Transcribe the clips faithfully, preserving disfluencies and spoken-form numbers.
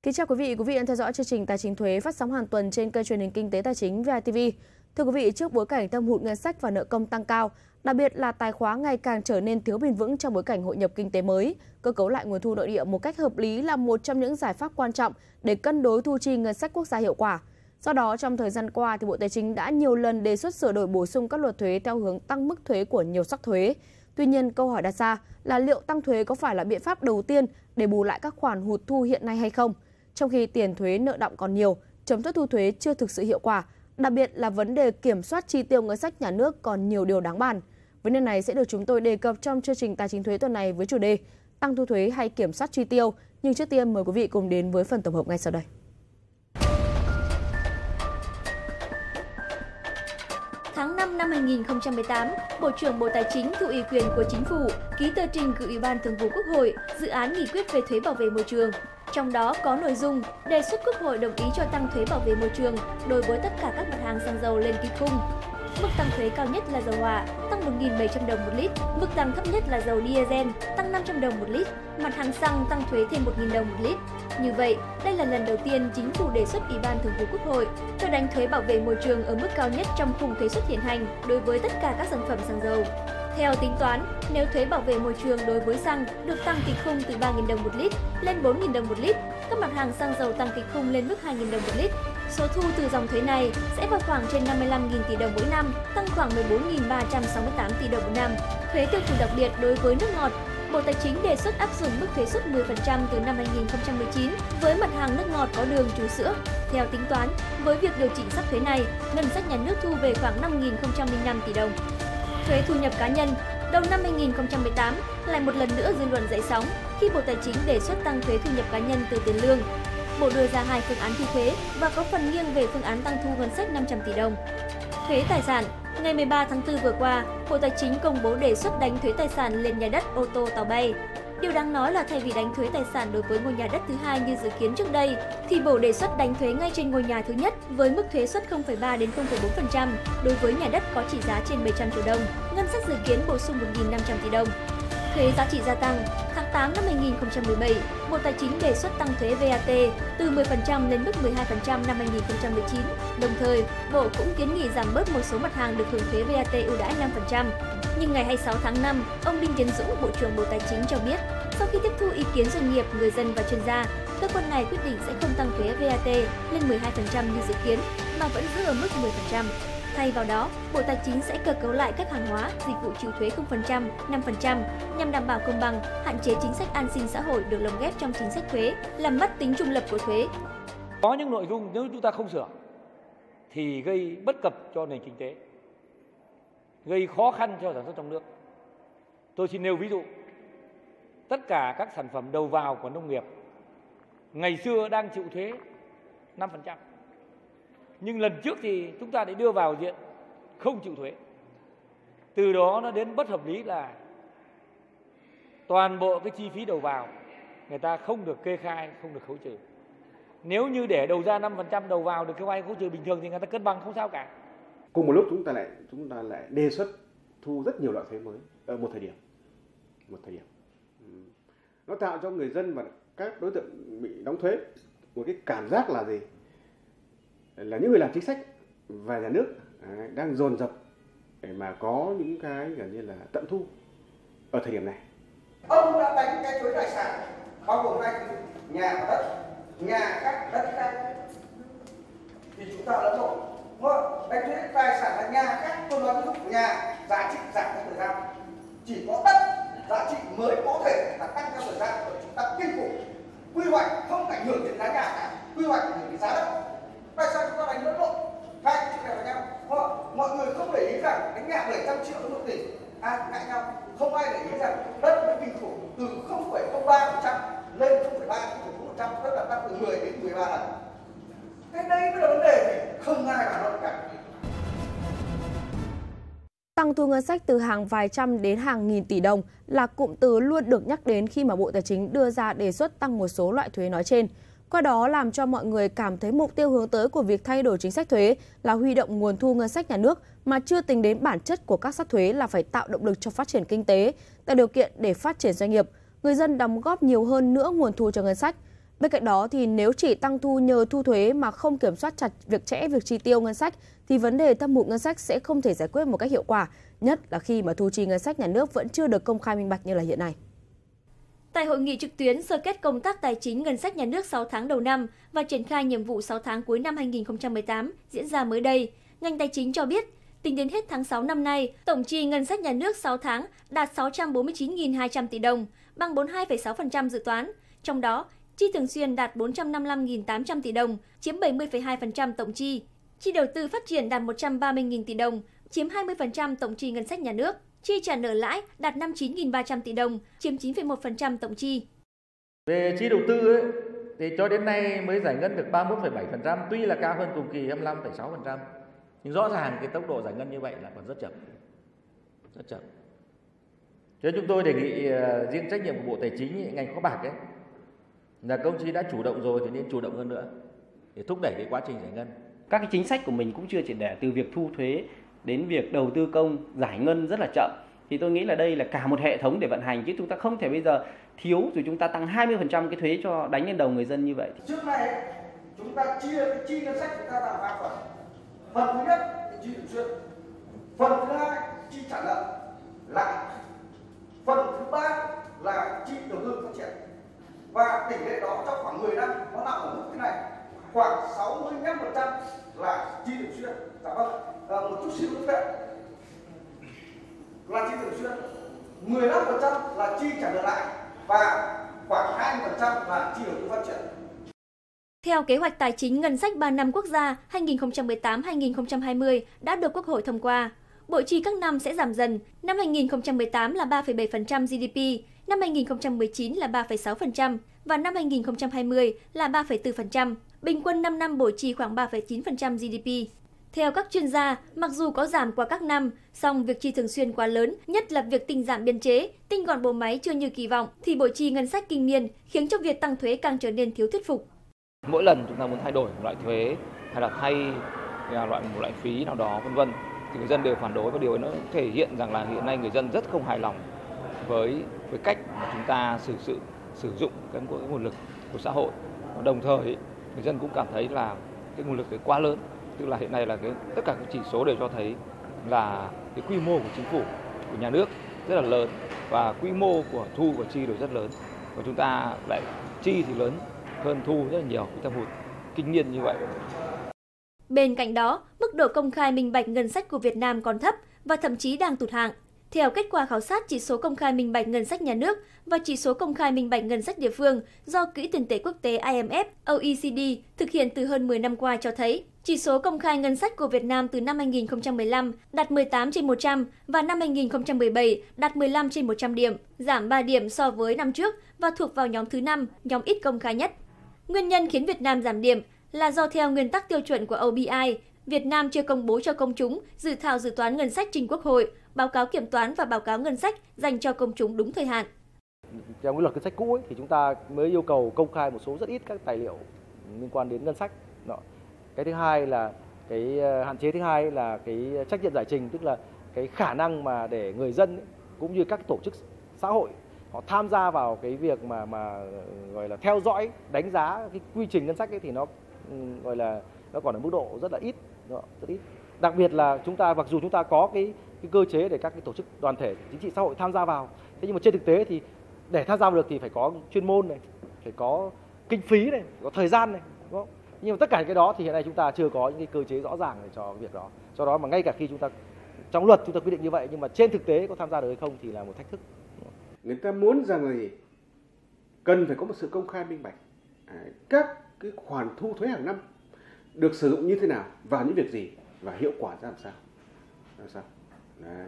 Kính chào quý vị, quý vị đang theo dõi chương trình Tài chính thuế phát sóng hàng tuần trên kênh truyền hình Kinh tế Tài chính vê i tê vê. Thưa quý vị, trước bối cảnh thâm hụt ngân sách và nợ công tăng cao, đặc biệt là tài khóa ngày càng trở nên thiếu bền vững trong bối cảnh hội nhập kinh tế mới, cơ cấu lại nguồn thu nội địa một cách hợp lý là một trong những giải pháp quan trọng để cân đối thu chi ngân sách quốc gia hiệu quả. Do đó, trong thời gian qua, thì Bộ Tài chính đã nhiều lần đề xuất sửa đổi bổ sung các luật thuế theo hướng tăng mức thuế của nhiều sắc thuế. Tuy nhiên, câu hỏi đặt ra là liệu tăng thuế có phải là biện pháp đầu tiên để bù lại các khoản hụt thu hiện nay hay không? Trong khi tiền thuế nợ đọng còn nhiều, chống thất thu thuế chưa thực sự hiệu quả, đặc biệt là vấn đề kiểm soát chi tiêu ngân sách nhà nước còn nhiều điều đáng bàn. Vấn đề này sẽ được chúng tôi đề cập trong chương trình Tài chính thuế tuần này với chủ đề tăng thu thuế hay kiểm soát chi tiêu. Nhưng trước tiên mời quý vị cùng đến với phần tổng hợp ngay sau đây. Tháng năm năm hai nghìn không trăm mười tám, Bộ trưởng Bộ Tài chính thụ ủy quyền của Chính phủ ký tờ trình gửi Ủy ban Thường vụ Quốc hội dự án nghị quyết về thuế bảo vệ môi trường. Trong đó có nội dung đề xuất Quốc hội đồng ý cho tăng thuế bảo vệ môi trường đối với tất cả các mặt hàng xăng dầu lên kịch khung. Mức tăng thuế cao nhất là dầu hỏa, tăng một nghìn bảy trăm đồng một lít, mức tăng thấp nhất là dầu diesel, tăng năm trăm đồng một lít, mặt hàng xăng tăng thuế thêm một nghìn đồng một lít. Như vậy, đây là lần đầu tiên Chính phủ đề xuất Ủy ban Thường vụ Quốc hội cho đánh thuế bảo vệ môi trường ở mức cao nhất trong khung thuế suất hiện hành đối với tất cả các sản phẩm xăng dầu. Theo tính toán, nếu thuế bảo vệ môi trường đối với xăng được tăng kịch khung từ ba nghìn đồng một lít lên bốn nghìn đồng một lít, các mặt hàng xăng dầu tăng kịch khung lên mức hai nghìn đồng một lít. Số thu từ dòng thuế này sẽ vào khoảng trên năm mươi lăm nghìn tỷ đồng mỗi năm, tăng khoảng mười bốn nghìn ba trăm sáu mươi tám tỷ đồng mỗi năm. Thuế tiêu thụ đặc biệt đối với nước ngọt, Bộ Tài chính đề xuất áp dụng mức thuế suất mười phần trăm từ năm hai nghìn không trăm mười chín với mặt hàng nước ngọt có đường trừ sữa. Theo tính toán, với việc điều chỉnh sắc thuế này, ngân sách nhà nước thu về khoảng năm nghìn không trăm lẻ năm tỷ đồng. Thuế thu nhập cá nhân, đầu năm hai nghìn không trăm mười tám lại một lần nữa dư luận dậy sóng khi Bộ Tài chính đề xuất tăng thuế thu nhập cá nhân từ tiền lương. Bộ đưa ra hai phương án thu thuế và có phần nghiêng về phương án tăng thu ngân sách năm trăm tỷ đồng. Thuế tài sản, ngày mười ba tháng tư vừa qua, Bộ Tài chính công bố đề xuất đánh thuế tài sản lên nhà đất, ô tô, tàu bay. Điều đáng nói là thay vì đánh thuế tài sản đối với ngôi nhà đất thứ hai như dự kiến trước đây, thì Bộ đề xuất đánh thuế ngay trên ngôi nhà thứ nhất với mức thuế suất không phẩy ba đến không phẩy bốn phần trăm đối với nhà đất có trị giá trên bảy trăm triệu đồng. Ngân sách dự kiến bổ sung một nghìn năm trăm tỷ đồng. Thuế giá trị gia tăng, tháng tám năm hai nghìn không trăm mười bảy, Bộ Tài chính đề xuất tăng thuế vê a tê từ mười phần trăm lên mức mười hai phần trăm năm hai nghìn không trăm mười chín. Đồng thời, Bộ cũng kiến nghị giảm bớt một số mặt hàng được hưởng thuế vê a tê ưu đãi năm phần trăm. Nhưng ngày hai mươi sáu tháng năm, ông Đinh Tiến Dũng, Bộ trưởng Bộ Tài chính cho biết, sau khi tiếp thu ý kiến doanh nghiệp, người dân và chuyên gia, cơ quan này quyết định sẽ không tăng thuế vê a tê lên mười hai phần trăm như dự kiến, mà vẫn giữ ở mức mười phần trăm. Thay vào đó, Bộ Tài chính sẽ cơ cấu lại các hàng hóa, dịch vụ chịu thuế không phần trăm, năm phần trăm nhằm đảm bảo công bằng, hạn chế chính sách an sinh xã hội được lồng ghép trong chính sách thuế, làm mất tính trung lập của thuế. Có những nội dung nếu chúng ta không sửa thì gây bất cập cho nền kinh tế, gây khó khăn cho sản xuất trong nước. Tôi xin nêu ví dụ, tất cả các sản phẩm đầu vào của nông nghiệp ngày xưa đang chịu thuế năm phần trăm. Nhưng lần trước thì chúng ta đã đưa vào diện không chịu thuế. Từ đó nó đến bất hợp lý là toàn bộ cái chi phí đầu vào người ta không được kê khai, không được khấu trừ. Nếu như để đầu ra năm phần trăm đầu vào được kê khai khấu trừ bình thường thì người ta cân bằng không sao cả. Cùng một lúc chúng ta lại chúng ta lại đề xuất thu rất nhiều loại thuế mới ở một thời điểm. Một thời điểm. Nó tạo cho người dân và các đối tượng bị đóng thuế một cái cảm giác là gì? Là những người làm chính sách và nhà nước đang dồn dập để mà có những cái gần như là tận thu ở thời điểm này. Ông đã đánh cái thuế tài sản bao gồm hai thứ, nhà và đất, nhà các đất khác thì chúng ta lẫn lộn. Đánh thuế tài sản là nhà các, tôi nói ví dụ nhà giá trị giảm theo thời gian, chỉ có đất giá trị mới có thể là tăng theo thời gian của chúng ta kinh khủng. Quy hoạch không ảnh hưởng đến giá nhà cả, quy hoạch ảnh hưởng đến giá đất. Tại sao chúng ta đánh lẫn lộn hai cái chuyện này với nhau? Mọi người không để ý rằng cái nhà bảy trăm triệu đến một tỷ, à ngại nhau. Không ai để ý rằng đất nó kinh khủng từ không phẩy không ba phần trăm lên không phẩy ba đến không phẩy bốn phần trăm, tức là tăng từ mười đến mười ba lần. Cái đây mới là vấn đề thì không ai bàn luận cả. Tăng thu ngân sách từ hàng vài trăm đến hàng nghìn tỷ đồng là cụm từ luôn được nhắc đến khi mà Bộ Tài chính đưa ra đề xuất tăng một số loại thuế nói trên. Qua đó làm cho mọi người cảm thấy mục tiêu hướng tới của việc thay đổi chính sách thuế là huy động nguồn thu ngân sách nhà nước mà chưa tính đến bản chất của các sắc thuế là phải tạo động lực cho phát triển kinh tế, tạo điều kiện để phát triển doanh nghiệp, người dân đóng góp nhiều hơn nữa nguồn thu cho ngân sách. Bên cạnh đó thì nếu chỉ tăng thu nhờ thu thuế mà không kiểm soát chặt việc chẽ việc chi tiêu ngân sách thì vấn đề thâm hụt ngân sách sẽ không thể giải quyết một cách hiệu quả, nhất là khi mà thu chi ngân sách nhà nước vẫn chưa được công khai minh bạch như là hiện nay. Tại hội nghị trực tuyến sơ kết công tác tài chính ngân sách nhà nước sáu tháng đầu năm và triển khai nhiệm vụ sáu tháng cuối năm hai nghìn không trăm mười tám diễn ra mới đây, ngành tài chính cho biết, tính đến hết tháng sáu năm nay, tổng chi ngân sách nhà nước sáu tháng đạt sáu trăm bốn mươi chín nghìn hai trăm tỷ đồng, bằng bốn mươi hai phẩy sáu phần trăm dự toán. Trong đó, chi thường xuyên đạt bốn trăm năm mươi lăm nghìn tám trăm tỷ đồng, chiếm bảy mươi phẩy hai phần trăm tổng chi. Chi đầu tư phát triển đạt một trăm ba mươi nghìn tỷ đồng, chiếm hai mươi phần trăm tổng chi ngân sách nhà nước. Chi trả nợ lãi đạt năm mươi chín nghìn ba trăm tỷ đồng, chiếm chín phẩy một phần trăm tổng chi. Về chi đầu tư ấy, thì cho đến nay mới giải ngân được ba mươi mốt phẩy bảy phần trăm, tuy là cao hơn cùng kỳ hai mươi lăm phẩy sáu phần trăm. Nhưng rõ ràng cái tốc độ giải ngân như vậy là còn rất chậm. Rất chậm. Cho nên chúng tôi đề nghị uh, riêng trách nhiệm của Bộ Tài chính, ngành kho bạc ấy, là công chí đã chủ động rồi thì nên chủ động hơn nữa để thúc đẩy cái quá trình giải ngân. Các cái chính sách của mình cũng chưa triệt để, từ việc thu thuế đến việc đầu tư công giải ngân rất là chậm. Thì tôi nghĩ là đây là cả một hệ thống để vận hành, chứ chúng ta không thể bây giờ thiếu rồi chúng ta tăng hai mươi phần trăm cái thuế cho đánh lên đầu người dân như vậy. Trước này chúng ta chia cái chi ngân sách chúng ta làm ba phần. Phần thứ nhất là chi thường xuyên, phần thứ hai chi trả nợ lãi, phần thứ ba là chi đầu tư phát triển. Và tỷ lệ đó trong khoảng mười năm nó nằm ở mức thế này, khoảng sáu mươi lăm phần trăm là chi thường xuyên. Dạ vâng, à, một chút xíu nữa là chi thường xuyên, mười lăm phần trăm là chi trả nợ lãi và khoảng hai mươi phần trăm là chi đầu tư phát triển. Theo kế hoạch tài chính ngân sách ba năm quốc gia hai nghìn không trăm mười tám đến hai nghìn không trăm hai mươi đã được Quốc hội thông qua, bộ chi các năm sẽ giảm dần. Năm hai nghìn không trăm mười tám là ba phẩy bảy phần trăm giê đê pê, năm hai nghìn không trăm mười chín là ba phẩy sáu phần trăm và năm hai nghìn không trăm hai mươi là ba phẩy bốn phần trăm. Bình quân năm năm bổ chi khoảng ba phẩy chín phần trăm giê đê pê. Theo các chuyên gia, mặc dù có giảm qua các năm, song việc chi thường xuyên quá lớn, nhất là việc tinh giảm biên chế, tinh gọn bộ máy chưa như kỳ vọng, thì bội chi ngân sách kinh niên khiến cho việc tăng thuế càng trở nên thiếu thuyết phục. Mỗi lần chúng ta muốn thay đổi một loại thuế hay là thay loại một loại phí nào đó vân vân thì người dân đều phản đối, và điều ấy nó thể hiện rằng là hiện nay người dân rất không hài lòng với với cách mà chúng ta sử sự sử dụng cái nguồn lực của xã hội. Đồng thời người dân cũng cảm thấy là cái nguồn lực ấy quá lớn, tức là hiện nay là cái tất cả các chỉ số đều cho thấy là cái quy mô của chính phủ, của nhà nước rất là lớn và quy mô của thu và chi đều rất lớn, và chúng ta lại chi thì lớn hơn thu rất là nhiều, cái thâm hụt kinh niên như vậy. Bên cạnh đó, mức độ công khai minh bạch ngân sách của Việt Nam còn thấp và thậm chí đang tụt hạng. Theo kết quả khảo sát chỉ số công khai minh bạch ngân sách nhà nước và chỉ số công khai minh bạch ngân sách địa phương do Quỹ tiền tệ quốc tế I M F, O E C D thực hiện từ hơn mười năm qua cho thấy, chỉ số công khai ngân sách của Việt Nam từ năm hai nghìn không trăm mười lăm đạt mười tám trên một trăm và năm hai nghìn không trăm mười bảy đạt mười lăm trên một trăm điểm, giảm ba điểm so với năm trước và thuộc vào nhóm thứ năm, nhóm ít công khai nhất. Nguyên nhân khiến Việt Nam giảm điểm là do theo nguyên tắc tiêu chuẩn của O B I, Việt Nam chưa công bố cho công chúng dự thảo dự toán ngân sách trình Quốc hội, báo cáo kiểm toán và báo cáo ngân sách dành cho công chúng đúng thời hạn. Trong cái luật ngân sách cũ ấy, thì chúng ta mới yêu cầu công khai một số rất ít các tài liệu liên quan đến ngân sách. Đó. Cái thứ hai là cái hạn chế thứ hai là cái trách nhiệm giải trình, tức là cái khả năng mà để người dân ấy, cũng như các tổ chức xã hội họ tham gia vào cái việc mà mà gọi là theo dõi, đánh giá cái quy trình ngân sách ấy, thì nó gọi là nó còn ở mức độ rất là ít, đó, rất ít. Đặc biệt là chúng ta mặc dù chúng ta có cái, cái cơ chế để các cái tổ chức đoàn thể chính trị xã hội tham gia vào, thế nhưng mà trên thực tế thì để tham gia vào được thì phải có chuyên môn này, phải có kinh phí này, có thời gian này, đúng không? Nhưng mà tất cả cái đó thì hiện nay chúng ta chưa có những cái cơ chế rõ ràng để cho việc đó. Do đó mà ngay cả khi chúng ta trong luật chúng ta quy định như vậy nhưng mà trên thực tế có tham gia được hay không thì là một thách thức. Người ta muốn rằng là gì? Cần phải có một sự công khai minh bạch. Các cái khoản thu thuế hàng năm được sử dụng như thế nào, vào những việc gì và hiệu quả ra làm sao? Làm sao? Đấy.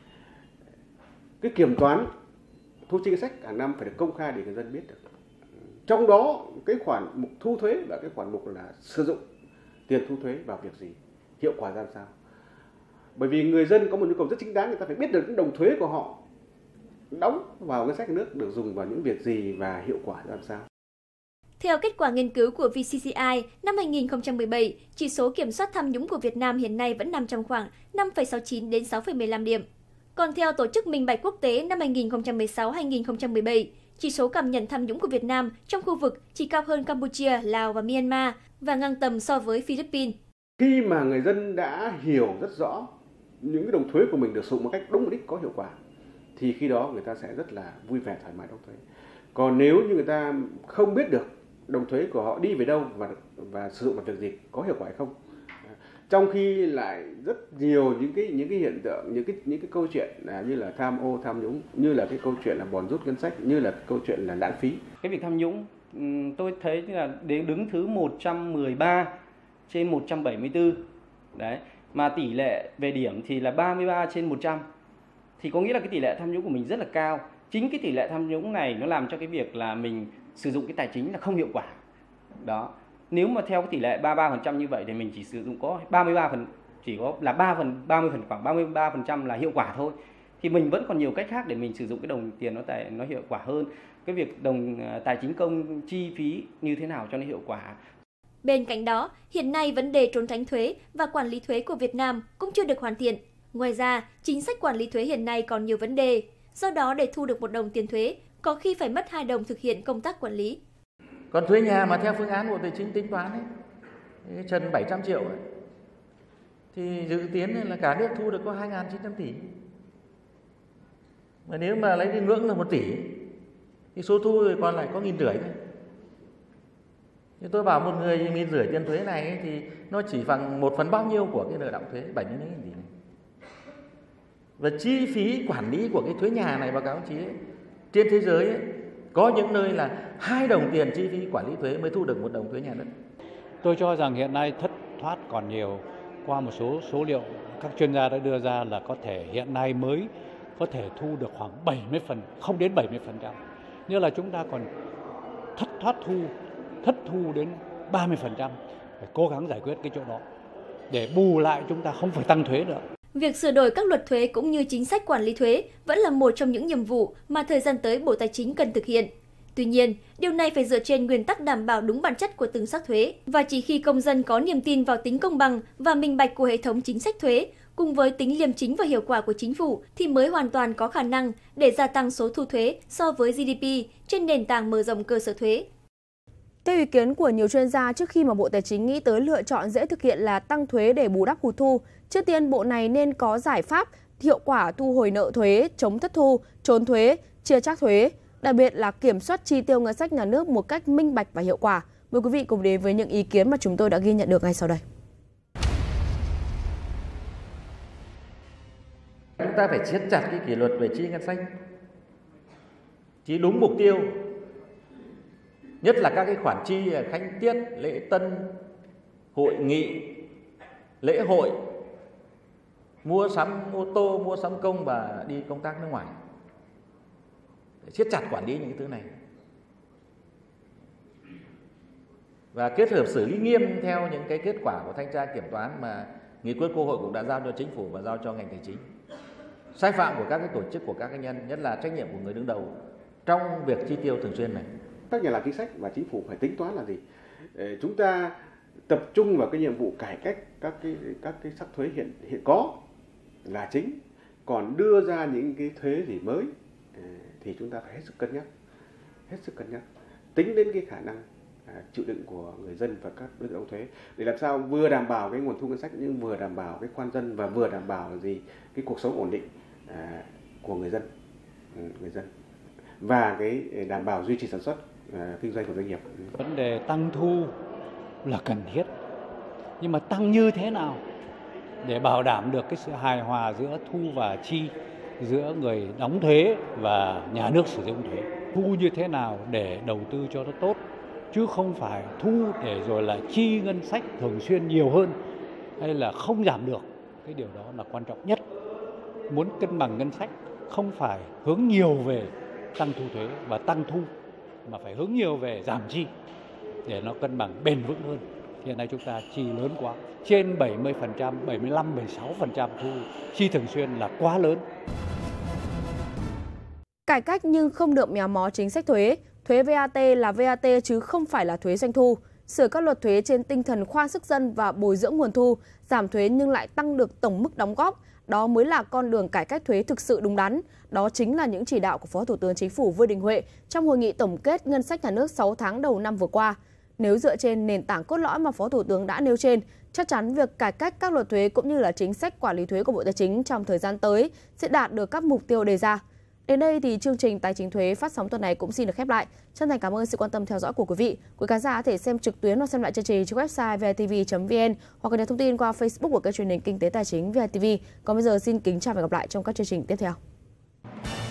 Cái kiểm toán thu chi ngân sách hàng năm phải được công khai để người dân biết được. Trong đó cái khoản mục thu thuế và cái khoản mục là sử dụng tiền thu thuế vào việc gì, hiệu quả ra làm sao? Bởi vì người dân có một nhu cầu rất chính đáng, người ta phải biết được những đồng thuế của họ đóng vào ngân sách nhà nước được dùng vào những việc gì và hiệu quả ra làm sao. Theo kết quả nghiên cứu của vê xê xê i năm hai nghìn không trăm mười bảy, chỉ số kiểm soát tham nhũng của Việt Nam hiện nay vẫn nằm trong khoảng năm phẩy sáu mươi chín đến sáu phẩy mười lăm điểm. Còn theo Tổ chức Minh bạch Quốc tế năm hai nghìn không trăm mười sáu đến hai nghìn không trăm mười bảy, chỉ số cảm nhận tham nhũng của Việt Nam trong khu vực chỉ cao hơn Campuchia, Lào và Myanmar và ngang tầm so với Philippines. Khi mà người dân đã hiểu rất rõ những cái đồng thuế của mình được sử dụng một cách đúng mục đích, có hiệu quả, thì khi đó người ta sẽ rất là vui vẻ thoải mái đóng thuế. Còn nếu như người ta không biết được đồng thuế của họ đi về đâu và và sử dụng vào việc gì, có hiệu quả hay không, trong khi lại rất nhiều những cái những cái hiện tượng, những cái những cái câu chuyện là như là tham ô tham nhũng, như là cái câu chuyện là bòn rút ngân sách, như là cái câu chuyện là lãng phí. Cái việc tham nhũng tôi thấy là đến đứng thứ một trăm mười ba trên một trăm bảy mươi tư. Đấy, mà tỷ lệ về điểm thì là ba mươi ba trên một trăm. Thì có nghĩa là cái tỷ lệ tham nhũng của mình rất là cao. Chính cái tỷ lệ tham nhũng này nó làm cho cái việc là mình sử dụng cái tài chính là không hiệu quả. Đó. Nếu mà theo cái tỷ lệ ba mươi ba phần trăm như vậy thì mình chỉ sử dụng có ba mươi ba phần chỉ có là ba phần ba mươi phần khoảng ba mươi ba phần trăm là hiệu quả thôi. Thì mình vẫn còn nhiều cách khác để mình sử dụng cái đồng tiền nó tài nó hiệu quả hơn. Cái việc đồng tài chính công chi phí như thế nào cho nó hiệu quả. Bên cạnh đó, hiện nay vấn đề trốn tránh thuế và quản lý thuế của Việt Nam cũng chưa được hoàn thiện. Ngoài ra, chính sách quản lý thuế hiện nay còn nhiều vấn đề. Do đó, để thu được một đồng tiền thuế, có khi phải mất hai đồng thực hiện công tác quản lý. Còn thuế nhà mà theo phương án Bộ Tài chính tính toán ấy, trần bảy trăm triệu ấy, thì dự kiến là cả nước thu được có hai nghìn chín trăm tỷ. Mà nếu mà lấy cái ngưỡng là một tỷ, thì số thu rồi còn lại có nghìn rưỡi thôi. Thì tôi bảo một người nghìn rưỡi tiền thuế này ấy, thì nó chỉ bằng một phần bao nhiêu của cái nợ đọng thuế bảy mươi mấy nghìn tỷ này. Và chi phí quản lý của cái thuế nhà này, báo cáo chí ấy, trên thế giới ấy, có những nơi là hai đồng tiền chi phí quản lý thuế mới thu được một đồng thuế nhà đất. Tôi cho rằng hiện nay thất thoát còn nhiều. Qua một số số liệu các chuyên gia đã đưa ra là có thể hiện nay mới có thể thu được khoảng bảy mươi phần, không đến bảy mươi phần trăm. Như là chúng ta còn thất thoát thu, thất thu đến ba mươi phần trăm. Phải cố gắng giải quyết cái chỗ đó để bù lại chúng ta không phải tăng thuế nữa. Việc sửa đổi các luật thuế cũng như chính sách quản lý thuế vẫn là một trong những nhiệm vụ mà thời gian tới Bộ Tài chính cần thực hiện. Tuy nhiên, điều này phải dựa trên nguyên tắc đảm bảo đúng bản chất của từng sắc thuế và chỉ khi công dân có niềm tin vào tính công bằng và minh bạch của hệ thống chính sách thuế cùng với tính liêm chính và hiệu quả của chính phủ thì mới hoàn toàn có khả năng để gia tăng số thu thuế so với giê đê pê trên nền tảng mở rộng cơ sở thuế. Theo ý kiến của nhiều chuyên gia, trước khi mà Bộ Tài chính nghĩ tới lựa chọn dễ thực hiện là tăng thuế để bù đắp hụt thu, trước tiên Bộ này nên có giải pháp hiệu quả thu hồi nợ thuế, chống thất thu, trốn thuế, chia chác thuế, đặc biệt là kiểm soát chi tiêu ngân sách nhà nước một cách minh bạch và hiệu quả. Mời quý vị cùng đến với những ý kiến mà chúng tôi đã ghi nhận được ngay sau đây. Chúng ta phải siết chặt cái kỷ luật về chi ngân sách, chi đúng mục tiêu. Nhất là các cái khoản chi khánh tiết, lễ tân, hội nghị, lễ hội, mua sắm ô tô, mua sắm công và đi công tác nước ngoài. Để siết chặt quản lý những cái thứ này. Và kết hợp xử lý nghiêm theo những cái kết quả của thanh tra kiểm toán mà nghị quyết Quốc hội cũng đã giao cho chính phủ và giao cho ngành tài chính. Sai phạm của các cái tổ chức, của các cá nhân, nhất là trách nhiệm của người đứng đầu trong việc chi tiêu thường xuyên này. Các nhà làm chính sách và chính phủ phải tính toán là gì? Để chúng ta tập trung vào cái nhiệm vụ cải cách các cái các cái sắc thuế hiện hiện có là chính, còn đưa ra những cái thuế gì mới thì chúng ta phải hết sức cân nhắc, hết sức cân nhắc, tính đến cái khả năng à, chịu đựng của người dân và các đối tượng đóng thuế để làm sao vừa đảm bảo cái nguồn thu ngân sách nhưng vừa đảm bảo cái khoan dân và vừa đảm bảo là gì cái cuộc sống ổn định à, của người dân, người dân và cái đảm bảo duy trì sản xuất à, kinh doanh của doanh nghiệp. Vấn đề tăng thu là cần thiết, nhưng mà tăng như thế nào để bảo đảm được cái sự hài hòa giữa thu và chi, giữa người đóng thuế và nhà nước sử dụng thuế. Thu như thế nào để đầu tư cho nó tốt, chứ không phải thu để rồi là chi ngân sách thường xuyên nhiều hơn hay là không giảm được. Cái điều đó là quan trọng nhất. Muốn cân bằng ngân sách không phải hướng nhiều về tăng thu thuế và tăng thu, mà phải hướng nhiều về giảm chi để nó cân bằng bền vững hơn. Hiện nay chúng ta chi lớn quá, trên bảy mươi phần trăm, bảy mươi lăm, bảy mươi sáu phần trăm thu chi thường xuyên là quá lớn. Cải cách nhưng không được méo mó chính sách thuế. Thuế vê a tê là vê a tê chứ không phải là thuế doanh thu. Sửa các luật thuế trên tinh thần khoan sức dân và bồi dưỡng nguồn thu, giảm thuế nhưng lại tăng được tổng mức đóng góp đó mới là con đường cải cách thuế thực sự đúng đắn. Đó chính là những chỉ đạo của Phó Thủ tướng Chính phủ Vương Đình Huệ trong hội nghị tổng kết ngân sách nhà nước sáu tháng đầu năm vừa qua. Nếu dựa trên nền tảng cốt lõi mà Phó Thủ tướng đã nêu trên, chắc chắn việc cải cách các luật thuế cũng như là chính sách quản lý thuế của Bộ Tài chính trong thời gian tới sẽ đạt được các mục tiêu đề ra. Đến đây thì chương trình Tài chính thuế phát sóng tuần này cũng xin được khép lại. Chân thành cảm ơn sự quan tâm theo dõi của quý vị. Quý khán giả có thể xem trực tuyến hoặc xem lại chương trình trên website vê i tê vê chấm vê en hoặc cập nhật thông tin qua Facebook của kênh truyền hình Kinh tế Tài chính vê i tê vê. Còn bây giờ xin kính chào và hẹn gặp lại trong các chương trình tiếp theo.